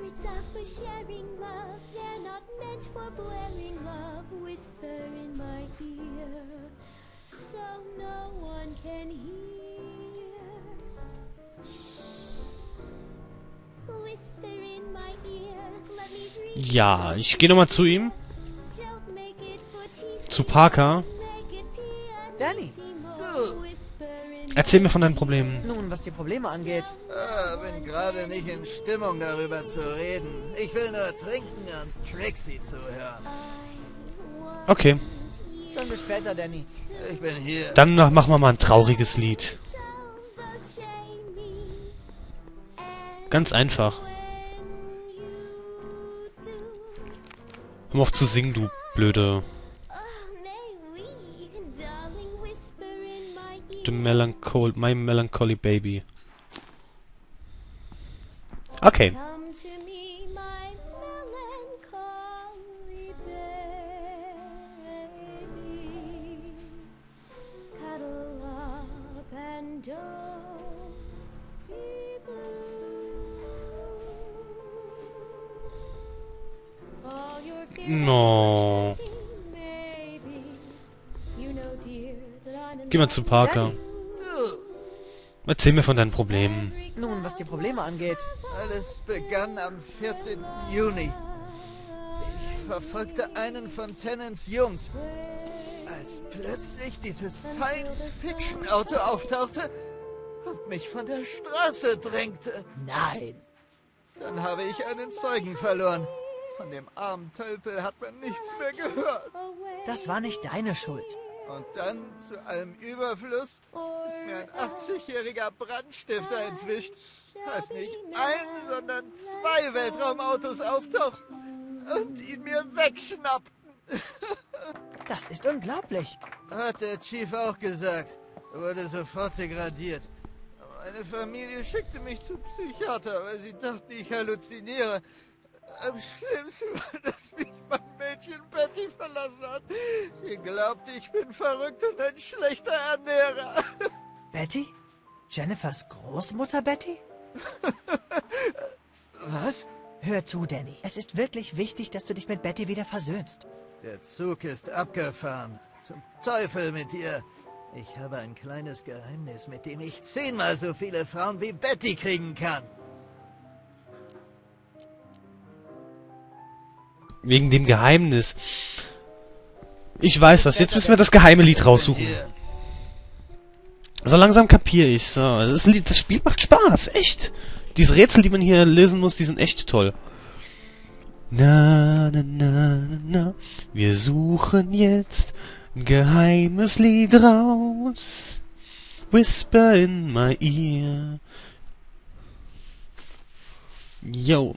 Secrets are for sharing love. They're not meant for blaring love. Whisper in my ear, so no one can hear. Shh. Whisper in my ear. Let me breathe. Ja, ich gehe nochmal zu ihm. Don't make it for teasing. Zu Parker. Make it Danny, pianissimo. Whisper in Erzähl mir von deinen Problemen. nun, was die Probleme angeht. Bin gerade nicht in Stimmung, darüber zu reden. Ich will nur trinken und Trixie zuhören. Okay, Dann bis später, Danny. Ich bin hier. dann machen wir mal ein trauriges Lied. Ganz einfach. Hör mal auf zu singen, du blöde... My Melancholy Baby. Okay. Come to me, my melancholy baby. Cuddle up and don't be blue. All your fears No. are maybe. You know, dear, that I'm in Geh mal love zu Parker. Du, Erzähl mir von deinen Problemen. Nun, was die Probleme angeht. alles begann am 14. Juni. Ich verfolgte einen von Tennants Jungs, als plötzlich dieses Science-Fiction-Auto auftauchte und mich von der Straße drängte. Nein. Dann habe ich einen Zeugen verloren. Von dem armen Tölpel hat man nichts mehr gehört. Das war nicht deine Schuld. Und dann, zu allem Überfluss, ist mir ein 80-jähriger Brandstifter entwischt. Als nicht ein, sondern 2 Weltraumautos auftauchten und ihn mir wegschnappten. Das ist unglaublich. Hat der Chief auch gesagt. Er wurde sofort degradiert. Meine Familie schickte mich zum Psychiater, weil sie dachten, ich halluziniere. Am schlimmsten war, dass mich mein Mädchen Betty verlassen hat. Sie glaubte, ich bin verrückt und ein schlechter Ernährer. Betty? Jennifers Großmutter Betty? Was? Hör zu, Danny. Es ist wirklich wichtig, dass du dich mit Betty wieder versöhnst. Der Zug ist abgefahren. Zum Teufel mit ihr. Ich habe ein kleines Geheimnis, mit dem ich 10-mal so viele Frauen wie Betty kriegen kann. Wegen dem Geheimnis. Ich weiß was, jetzt müssen wir das geheime Lied raussuchen. Hier. So langsam kapiere ich's. So, das Spiel macht Spaß, echt. Diese Rätsel, die man hier lösen muss, die sind echt toll. Na, na, na, na, na. Wir suchen jetzt ein geheimes Lied raus. Whisper in my ear. Yo.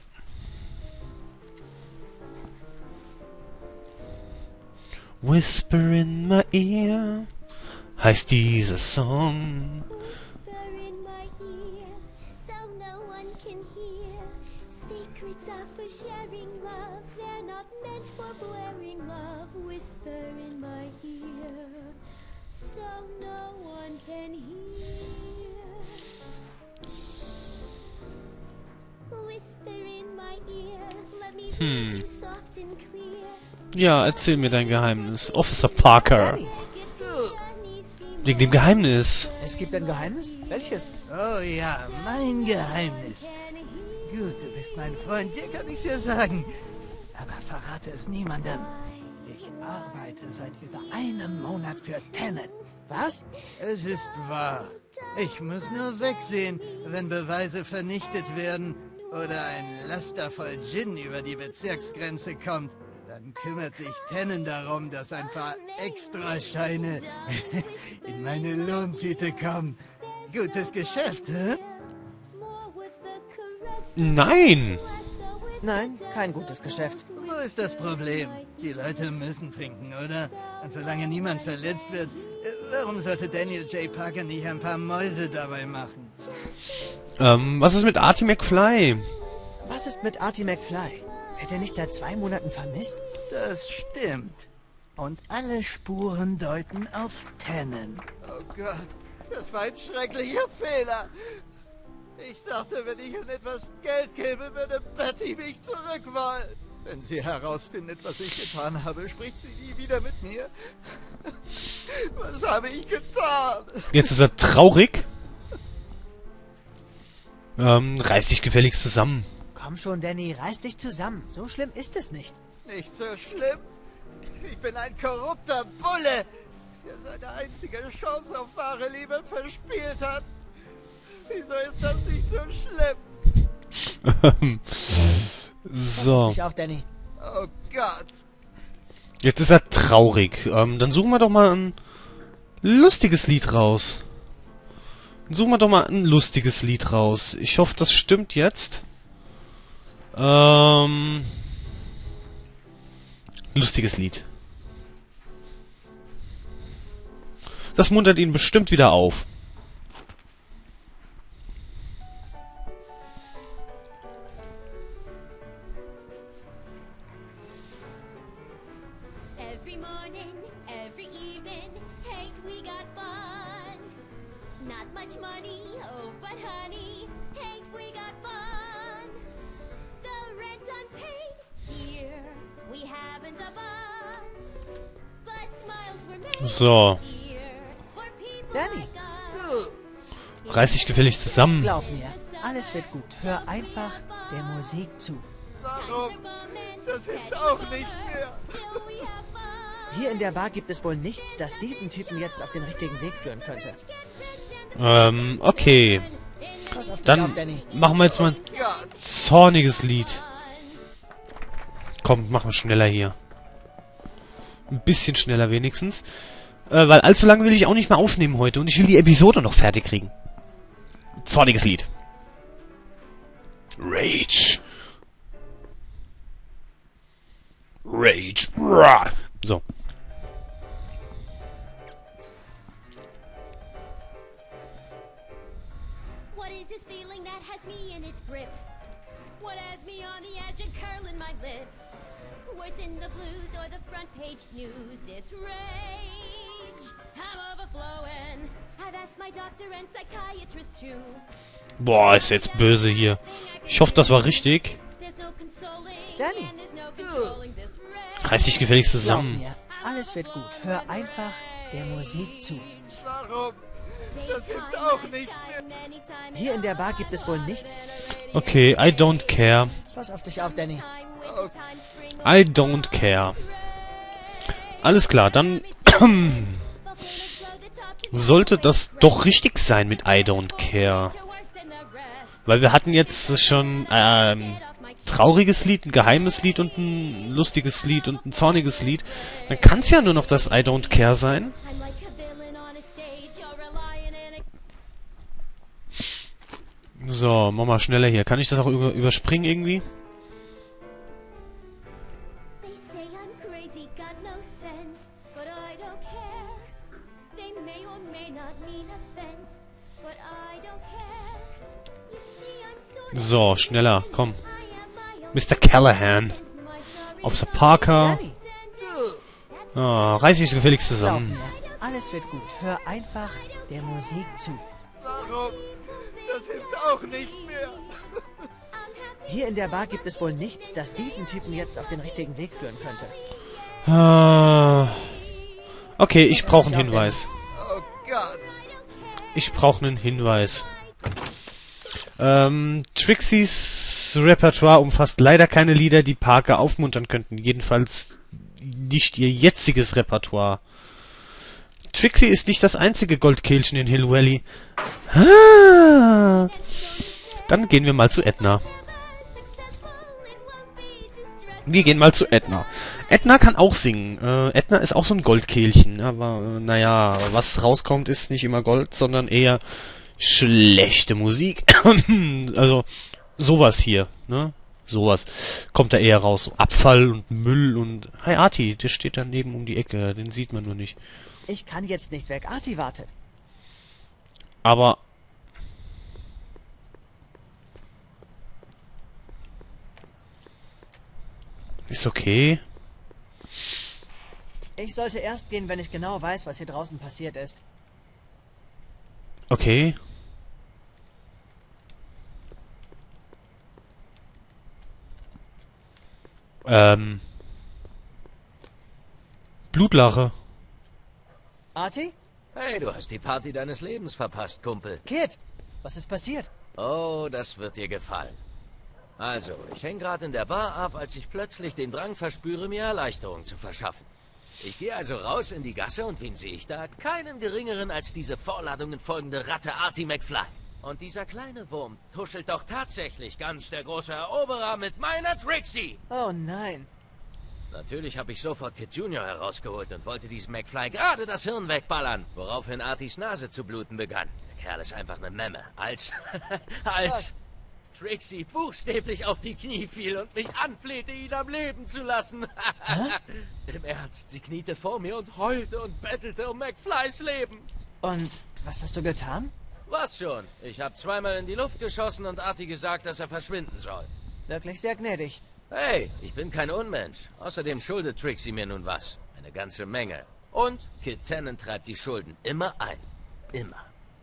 Whisper in my ear heißt dieser Song. Whisper in my ear, so no one can hear. Secrets are for sharing love. They're not meant for blaring love. Whisper in my ear, so no one can hear. Shh. Whisper in my ear, let me read you soft and clear. Ja, erzähl mir dein Geheimnis. Officer Parker. Danny, Wegen dem Geheimnis. es gibt ein Geheimnis? Welches? Oh ja, mein Geheimnis. Gut, du bist mein Freund, dir kann ich's ja sagen. Aber verrate es niemandem. Ich arbeite seit über einem Monat für Tennant. Was? Es ist wahr. Ich muss nur wegsehen, wenn Beweise vernichtet werden oder ein Laster voll Gin über die Bezirksgrenze kommt. Dann kümmert sich Tennant darum, dass ein paar Extrascheine in meine Lohntüte kommen. Gutes Geschäft, hä? Nein. Nein, kein gutes Geschäft. Wo ist das Problem? Die Leute müssen trinken, oder? Und solange niemand verletzt wird, warum sollte Daniel J. Parker nicht ein paar Mäuse dabei machen? Was ist mit Artie McFly? Was ist mit Artie McFly? Wird er nicht seit 2 Monaten vermisst? Das stimmt. Und alle Spuren deuten auf Tennant. Oh Gott, das war ein schrecklicher Fehler. Ich dachte, wenn ich ihnen etwas Geld gebe, würde Betty mich zurückwollen. Wenn sie herausfindet, was ich getan habe, spricht sie nie wieder mit mir. Was habe ich getan? Jetzt ist er traurig. Reiß dich gefälligst zusammen. Komm schon, Danny, reiß dich zusammen. So schlimm ist es nicht. Nicht so schlimm. Ich bin ein korrupter Bulle, der seine einzige Chance auf wahre Liebe verspielt hat. Wieso ist das nicht so schlimm? So. Dich auf, Danny. Oh Gott. Jetzt ist er traurig. Dann suchen wir doch mal ein lustiges Lied raus. Suchen wir doch mal ein lustiges Lied raus. Ich hoffe, das stimmt jetzt. Lustiges Lied. Das muntert ihn bestimmt wieder auf. Every morning, every evening, ain't we got fun? Not much money, oh but honey, ain't we got fun? The rent's unpaid, dear, we haven't a bus, but smiles were made, So. dear, for people Danny. like us. Reiß dich gefälligst zusammen. Glaub mir, alles wird gut. Hör einfach der Musik zu. Warum? Das hilft auch nicht mehr. Hier in der Bar gibt es wohl nichts, das diesen Typen jetzt auf den richtigen Weg führen könnte. Okay. Pass auf dich Dann auf, Danny. machen wir jetzt mal ein zorniges Lied. Komm, machen wir schneller hier. Ein bisschen schneller wenigstens. Weil allzu lange will ich auch nicht mehr aufnehmen heute. Und ich will die Episode noch fertig kriegen. Zorniges Lied. Rage. Rage. Rah. So. What is this feeling that has me in its grip? What has me on the edge and curling my lip? Worse in the blues or the front page news, it's rage. I'm overflowing. I've asked my doctor and psychiatrist too. Boah, ist jetzt böse hier. Ich hoffe, das war richtig. There's no consoling Danny. and there's no controlling this rage. Reiß dich gefälligst Glaub zusammen. mir, alles wird gut. Hör einfach der Musik zu. Warum? Das hilft auch nicht mehr. Hier in der Bar gibt es wohl nichts. Okay, I don't care. Pass auf dich auf, Danny. I don't care. Alles klar, dann sollte das doch richtig sein mit I don't care. Weil wir hatten jetzt schon trauriges Lied, ein geheimes Lied und ein lustiges Lied und ein zorniges Lied. Dann kann es ja nur noch das I don't care sein. So, mach mal schneller hier. Kann ich das auch überspringen irgendwie? They say I'm crazy, got no sense, but I don't care. They may or may not mean offense, but I don't care. You see, I'm sort of So, schneller, komm. I am my own Mr. Callahan. my sorry Officer Parker. Danny, Ah, reiß dich gefälligst glaub zusammen. mir, alles wird gut. Hör einfach der Musik zu. Warum? Das hilft auch nicht mehr. Hier in der Bar gibt es wohl nichts, das diesen Typen jetzt auf den richtigen Weg führen könnte. Ah. Okay, ich brauche einen Hinweis. Oh Gott. Ich brauche einen Hinweis. Trixies Repertoire umfasst leider keine Lieder, die Parker aufmuntern könnten. Jedenfalls nicht ihr jetziges Repertoire. Trixie ist nicht das einzige Goldkehlchen in Hill Valley. Ah. Dann gehen wir mal zu Edna. Wir gehen mal zu Edna. Edna kann auch singen. Edna ist auch so ein Goldkehlchen. Aber naja, was rauskommt, ist nicht immer Gold, sondern eher schlechte Musik. Also sowas hier, ne? Sowas kommt da eher raus. So Abfall und Müll und... Hi Arti, der steht daneben um die Ecke. Den sieht man nur nicht. Ich kann jetzt nicht weg. Arti wartet. Aber... Ist okay. Ich sollte erst gehen, wenn ich genau weiß, was hier draußen passiert ist. Okay. Blutlache. Artie? Hey, du hast die Party deines Lebens verpasst, Kumpel. Kid, was ist passiert? Oh, das wird dir gefallen. Also, ich hänge gerade in der Bar ab, als ich plötzlich den Drang verspüre, mir Erleichterung zu verschaffen. Ich gehe also raus in die Gasse und wen sehe ich da? Keinen geringeren als diese Vorladungen folgende Ratte Artie McFly. Und dieser kleine Wurm tuschelt doch tatsächlich ganz der große Eroberer mit meiner Trixie. Oh nein. Natürlich habe ich sofort Kid Junior herausgeholt und wollte diesem McFly gerade das Hirn wegballern, woraufhin Arties Nase zu bluten begann. Der Kerl ist einfach eine Memme. Als Trixie buchstäblich auf die Knie fiel und mich anflehte, ihn am Leben zu lassen. Im Ernst, sie kniete vor mir und heulte und bettelte um McFlys Leben. Und was hast du getan? Was schon? Ich habe zweimal in die Luft geschossen und Artie gesagt, dass er verschwinden soll. Wirklich sehr gnädig. Hey, ich bin kein Unmensch. Außerdem schuldet Trixie mir nun was. Eine ganze Menge. Und Kid Tennant treibt die Schulden immer ein. Immer.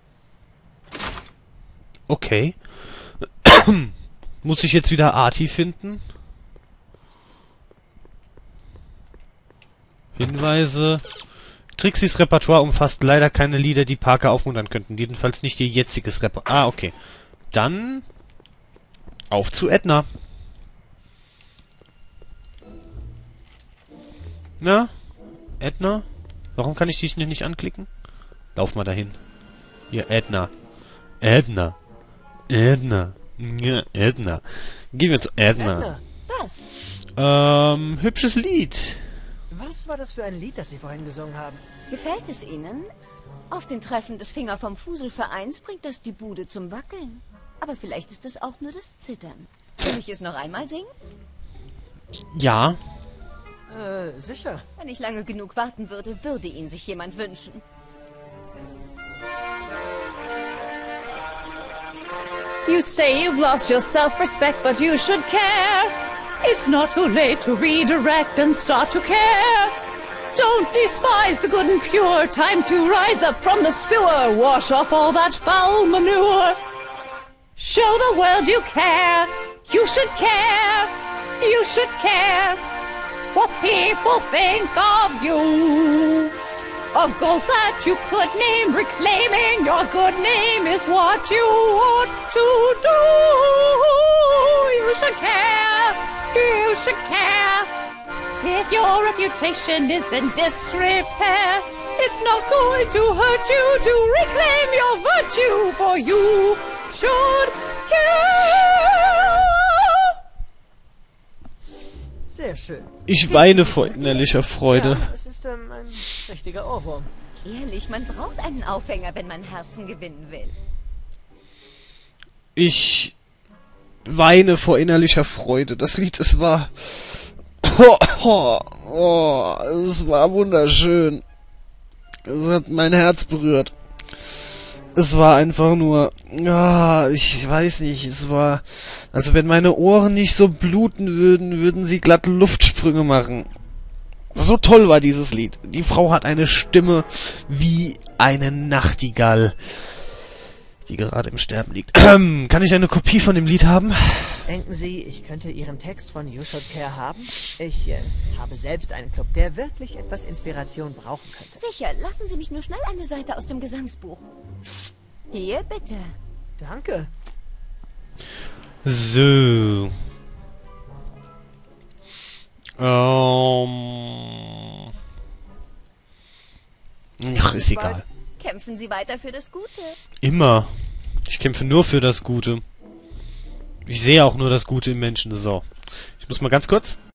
Okay. Muss ich jetzt wieder Artie finden? Hinweise. Trixis Repertoire umfasst leider keine Lieder, die Parker aufmuntern könnten. Jedenfalls nicht ihr jetziges Repertoire. Ah, okay. Dann auf zu Edna. Na? Edna? Warum kann ich dich nicht anklicken? Lauf mal dahin. Hier, Edna. Edna. Edna. Ja, Edna. Gehen wir zu Edna. Edna, Was? Hübsches Lied. was war das für ein Lied, das Sie vorhin gesungen haben? Gefällt es Ihnen? Auf den Treffen des Finger vom Fuselvereins bringt das die Bude zum Wackeln. Aber vielleicht ist es auch nur das Zittern. Soll ich es noch einmal singen? Ja. Sicher. Wenn ich lange genug warten würde, würde ihn sich jemand wünschen. You say you've lost your self-respect, but you should care. It's not too late to redirect and start to care. Don't despise the good and pure. Time to rise up from the sewer. Wash off all that foul manure. Show the world you care. You should care. You should care. What people think of you. Of goals that you could name, reclaiming your good name is what you ought to do. You should care, you should care. If your reputation is in disrepair, it's not going to hurt you to reclaim your virtue, for you should care. Sehr schön. Ich weine vor innerlicher Freude. Ja, es ist ein richtiger Ohrwurm. Ehrlich, man braucht einen Aufhänger, wenn man Herzen gewinnen will. Ich weine vor innerlicher Freude. Das Lied, es war... es war wunderschön. Es hat mein Herz berührt. Es war einfach nur... ich weiß nicht, es war... Also wenn meine Ohren nicht so bluten würden, würden sie glatt Luftsprünge machen. So toll war dieses Lied. Die Frau hat eine Stimme wie eine Nachtigall, die gerade im Sterben liegt. Kann ich eine Kopie von dem Lied haben? Denken Sie, ich könnte Ihren Text von You Should Care haben? Ich habe selbst einen Club, der wirklich etwas Inspiration brauchen könnte. Sicher, lassen Sie mich nur schnell eine Seite aus dem Gesangsbuch. Hier, bitte. Danke. So. Ach, ist egal. Kämpfen Sie weiter für das Gute. Immer. Ich kämpfe nur für das Gute. Ich sehe auch nur das Gute im Menschen. So. Ich muss mal ganz kurz...